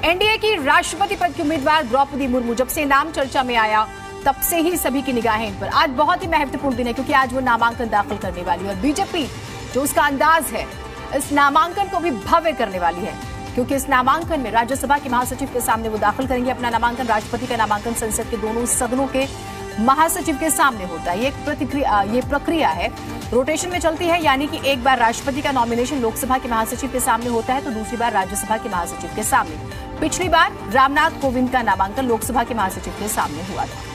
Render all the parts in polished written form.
NDA की राष्ट्रपति पद की उम्मीदवार द्रौपदी मुर्मू जब से नाम चर्चा में आया तब से ही सभी की निगाहें इन पर। आज बहुत ही महत्वपूर्ण दिन है क्योंकि आज वो नामांकन दाखिल करने वाली है और बीजेपी जो उसका अंदाज है इस नामांकन को भी भव्य करने वाली है क्योंकि इस नामांकन में राज्यसभा के महासचिव के सामने वो दाखिल करेंगे अपना नामांकन। राष्ट्रपति का नामांकन संसद के दोनों सदनों के महासचिव के सामने होता है। ये प्रक्रिया है रोटेशन में चलती है, यानी कि एक बार राष्ट्रपति का नॉमिनेशन लोकसभा के महासचिव के सामने होता है तो दूसरी बार राज्यसभा के महासचिव के सामने। पिछली बार रामनाथ कोविंद का नामांकन लोकसभा के महासचिव के सामने हुआ था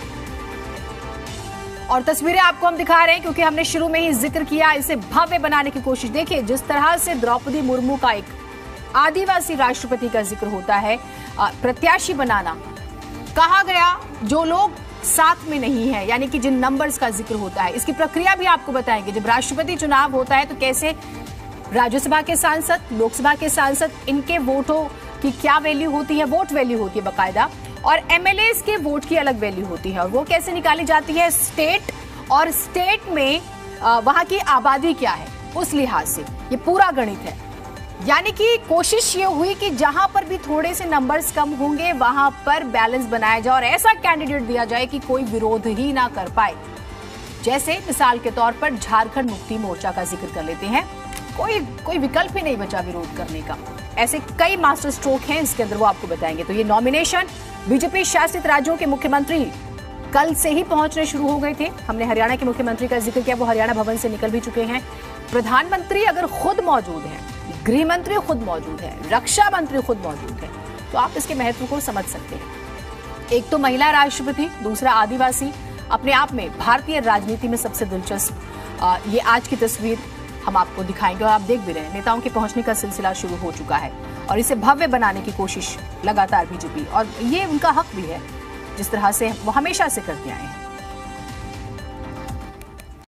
और तस्वीरें आपको हम दिखा रहे हैं क्योंकि हमने शुरू में ही जिक्र किया इसे भव्य बनाने की कोशिश। देखिए जिस तरह से द्रौपदी मुर्मू का एक आदिवासी राष्ट्रपति का जिक्र होता है, प्रत्याशी बनाना कहा गया जो लोग साथ में नहीं है, यानी कि जिन नंबर्स का जिक्र होता है। इसकी प्रक्रिया भी आपको बताएंगे। जब राष्ट्रपति चुनाव होता है तो कैसे राज्यसभा के सांसद, लोकसभा के सांसद, इनके वोटों की क्या वैल्यू होती है, वोट वैल्यू होती है बाकायदा, और एमएलएस के वोट की अलग वैल्यू होती है और वो कैसे निकाली जाती है स्टेट, और स्टेट में वहां की आबादी क्या है उस लिहाज से ये पूरा गणित है। यानी कि कोशिश ये हुई कि जहां पर भी थोड़े से नंबर्स कम होंगे वहां पर बैलेंस बनाया जाए और ऐसा कैंडिडेट दिया जाए कि कोई विरोध ही ना कर पाए। जैसे मिसाल के तौर पर झारखंड मुक्ति मोर्चा का जिक्र कर लेते हैं, कोई विकल्प ही नहीं बचा विरोध करने का। ऐसे कई मास्टर स्ट्रोक हैं इसके अंदर, वो आपको बताएंगे। तो ये नॉमिनेशन बीजेपी शासित राज्यों के मुख्यमंत्री कल से ही पहुंचने शुरू हो गए थे। हमने हरियाणा के मुख्यमंत्री का जिक्र किया, वो हरियाणा भवन से निकल भी चुके हैं। प्रधानमंत्री अगर खुद मौजूद है, गृह मंत्री खुद मौजूद है, रक्षा मंत्री खुद मौजूद है, तो आप इसके महत्व को समझ सकते हैं। एक तो महिला राष्ट्रपति, दूसरा आदिवासी। अपने आप में भारतीय राजनीति में सबसे दिलचस्प ये आज की तस्वीर हम आपको दिखाएंगे और आप देख भी रहे हैं नेताओं के पहुंचने का सिलसिला शुरू हो चुका है और इसे भव्य बनाने की कोशिश लगातार बीजेपी, और ये उनका हक भी है जिस तरह से वो हमेशा से करते आए हैं।